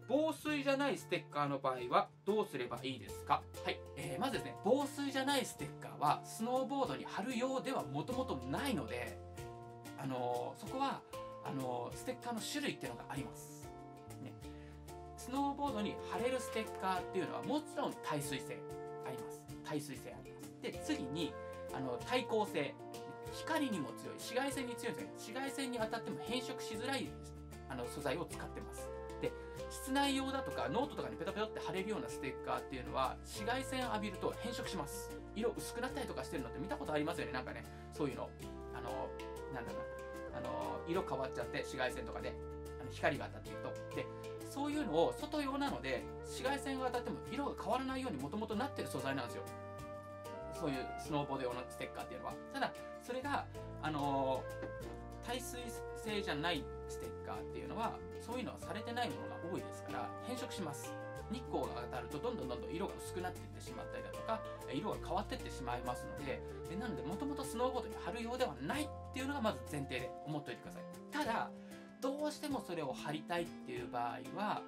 防水じゃないステッカーの場合はどうすればいいですか？はい、まずですね、防水じゃないステッカーはスノーボードに貼るようではもともとないので、そこはステッカーの種類っていうのがあります、ね。スノーボードに貼れるステッカーっていうのはもちろん耐水性あります。耐水性あります。で、次に耐光性、光にも強い、紫外線に強いんですね。紫外線に当たっても変色しづらい素材を使ってます。で、室内用だとかノートとかにペタペタって貼れるようなステッカーっていうのは紫外線浴びると変色します。色薄くなったりとかしてるのって見たことありますよね。なんかね、そういうのなんだろうな、色変わっちゃって紫外線とかで光が当たっていると。で、そういうのを外用なので紫外線が当たっても色が変わらないようにもともとなってる素材なんですよ。そういうスノーボード用のステッカーっていうのは。ただそれが耐水性じゃないステッカーっていうのはそういうのはされてないものが多いですから変色します。日光が当たるとどんどん色が薄くなっていってしまったりだとか色が変わっていってしまいますので、なのでもともとスノーボードに貼るようではないっていうのがまず前提で思っておいてください。ただどうしてもそれを貼りたいっていう場合は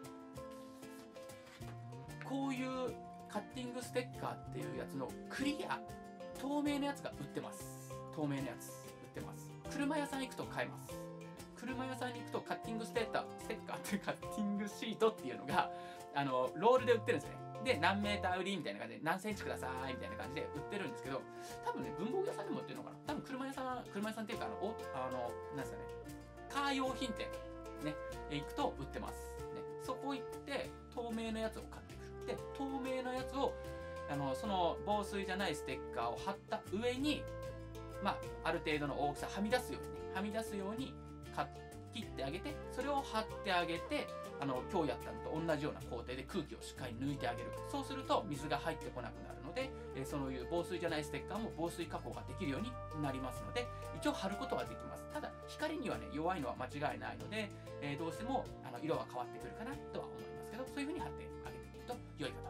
こういうカッティングステッカーっていうやつのクリア透明なやつが売ってます。透明なやつ売ってます。車屋さん行くと買えます。車屋さんに行くとカッティングステッカーっていうカッティングシートっていうのがロールで売ってるんですね。で何メーター売りみたいな感じで何センチくださいみたいな感じで売ってるんですけど、多分ね文房具屋さんでも売ってるのかな。多分車屋さんっていうかなんですかね、カー用品店ね行くと売ってますね。そこ行って透明なやつを買ってくる。で透明なやつをその防水じゃないステッカーを貼った上にある程度の大きさはみ出すように切ってあげて、それを貼ってあげて今日やったのと同じような工程で空気をしっかり抜いてあげる。そうすると水が入ってこなくなるので、そういう防水じゃないステッカーも防水加工ができるようになりますので一応貼ることはできます。ただ光にはね弱いのは間違いないので、どうしても色は変わってくるかなとは思いますけど、そういう風に貼ってあげると良いか